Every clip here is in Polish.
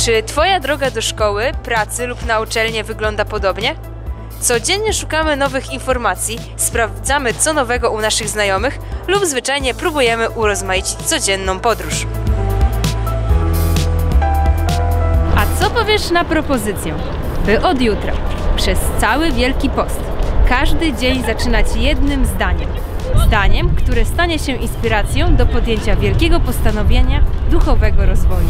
Czy Twoja droga do szkoły, pracy lub na uczelnię wygląda podobnie? Codziennie szukamy nowych informacji, sprawdzamy co nowego u naszych znajomych lub zwyczajnie próbujemy urozmaicić codzienną podróż. A co powiesz na propozycję, by od jutra, przez cały Wielki Post, każdy dzień zaczynać jednym zdaniem? Zdaniem, które stanie się inspiracją do podjęcia wielkiego postanowienia duchowego rozwoju.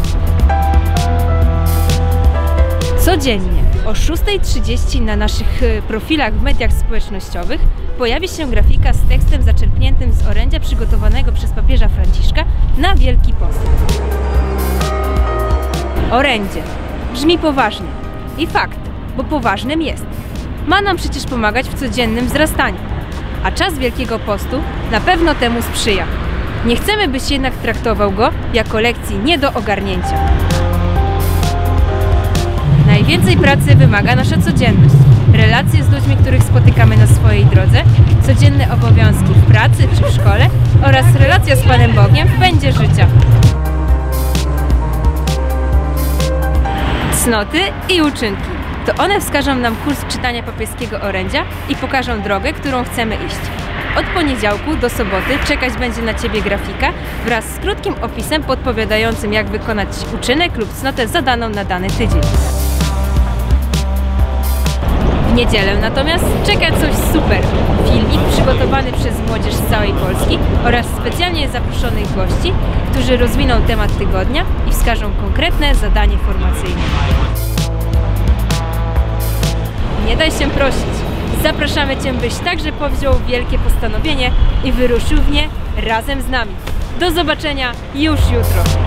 Codziennie o 6:30 na naszych profilach w mediach społecznościowych pojawi się grafika z tekstem zaczerpniętym z orędzia przygotowanego przez papieża Franciszka na Wielki Post. Orędzie brzmi poważnie i fakt, bo poważnym jest. Ma nam przecież pomagać w codziennym wzrastaniu, a czas Wielkiego Postu na pewno temu sprzyja. Nie chcemy, byś jednak traktował go jako lekcji nie do ogarnięcia. Najwięcej pracy wymaga nasza codzienność, relacje z ludźmi, których spotykamy na swojej drodze, codzienne obowiązki w pracy czy w szkole oraz relacja z Panem Bogiem w pędzie życia. Cnoty i uczynki. To one wskażą nam kurs czytania papieskiego orędzia i pokażą drogę, którą chcemy iść. Od poniedziałku do soboty czekać będzie na Ciebie grafika wraz z krótkim opisem podpowiadającym, jak wykonać uczynek lub cnotę zadaną na dany tydzień. W niedzielę natomiast czeka coś super! Filmik przygotowany przez młodzież z całej Polski oraz specjalnie zaproszonych gości, którzy rozwiną temat tygodnia i wskażą konkretne zadanie formacyjne. Nie daj się prosić! Zapraszamy Cię, byś także powziął wielkie postanowienie i wyruszył w nie razem z nami. Do zobaczenia już jutro!